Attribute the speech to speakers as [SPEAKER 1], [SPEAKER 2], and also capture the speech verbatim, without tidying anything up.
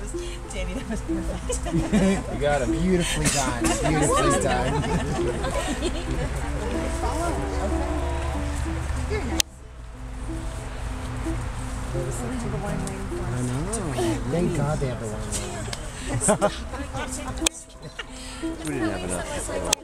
[SPEAKER 1] Danny, that was perfect.
[SPEAKER 2] You got him. Beautifully done. Beautifully done.
[SPEAKER 1] Follow. Okay. Very nice.
[SPEAKER 2] I know. Thank God they have the wine lane.
[SPEAKER 3] We didn't have enough.